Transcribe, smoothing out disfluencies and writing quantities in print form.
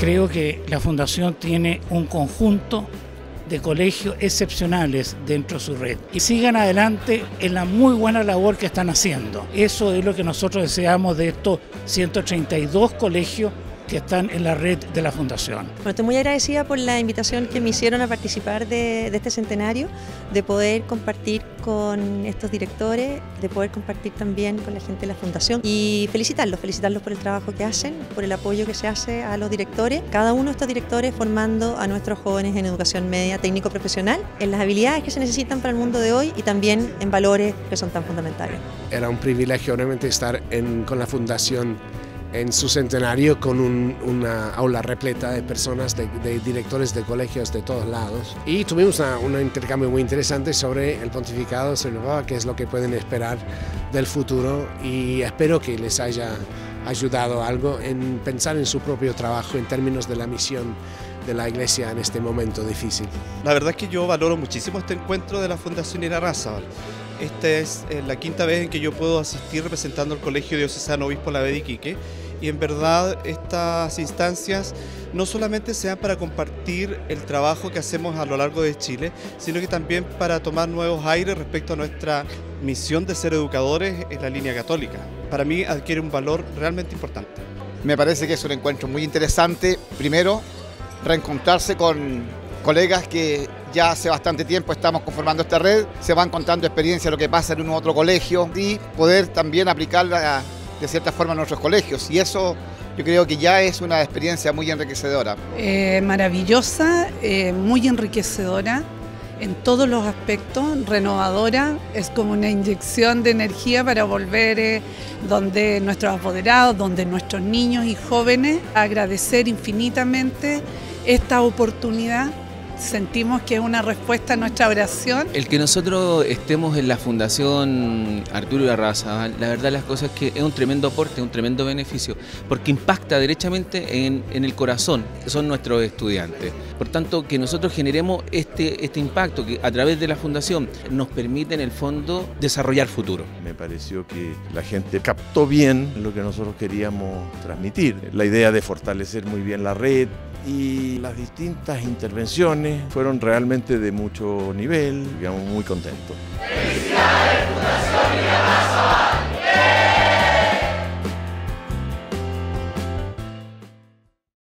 Creo que la Fundación tiene un conjunto de colegios excepcionales dentro de su red y sigan adelante en la muy buena labor que están haciendo. Eso es lo que nosotros deseamos de estos 132 colegios que están en la red de la Fundación. Bueno, estoy muy agradecida por la invitación que me hicieron a participar de este centenario, de poder compartir con estos directores, de poder compartir también con la gente de la Fundación y felicitarlos por el trabajo que hacen, por el apoyo que se hace a los directores, cada uno de estos directores formando a nuestros jóvenes en educación media, técnico profesional, en las habilidades que se necesitan para el mundo de hoy y también en valores que son tan fundamentales. Era un privilegio realmente estar con la Fundación en su centenario con una aula repleta de personas, de directores de colegios de todos lados. Y tuvimos un intercambio muy interesante sobre el pontificado, sobre qué es lo que pueden esperar del futuro y espero que les haya ayudado algo en pensar en su propio trabajo en términos de la misión de la Iglesia en este momento difícil. La verdad es que yo valoro muchísimo este encuentro de la Fundación Irarrázaval. Esta es la quinta vez en que yo puedo asistir representando al Colegio Diocesano Obispo La Ve de Iquique y en verdad estas instancias no solamente sean para compartir el trabajo que hacemos a lo largo de Chile, sino que también para tomar nuevos aires respecto a nuestra misión de ser educadores en la línea católica. Para mí adquiere un valor realmente importante. Me parece que es un encuentro muy interesante. Primero, reencontrarse con colegas que ya hace bastante tiempo estamos conformando esta red, se van contando experiencias de lo que pasa en un u otro colegio y poder también aplicarla de cierta forma en nuestros colegios y eso yo creo que ya es una experiencia muy enriquecedora. Maravillosa, muy enriquecedora en todos los aspectos, renovadora, es como una inyección de energía para volver donde nuestros apoderados, donde nuestros niños y jóvenes, agradecer infinitamente esta oportunidad. Sentimos que es una respuesta a nuestra oración. El que nosotros estemos en la Fundación Arturo Irarrázaval, la verdad las cosas es que es un tremendo aporte, un tremendo beneficio, porque impacta derechamente en el corazón, son nuestros estudiantes. Por tanto, que nosotros generemos este impacto que a través de la Fundación nos permite en el fondo desarrollar futuro. Me pareció que la gente captó bien lo que nosotros queríamos transmitir, la idea de fortalecer muy bien la red, y las distintas intervenciones fueron realmente de mucho nivel, digamos, muy contentos. ¡Felicidades, Fundación Irarrázaval!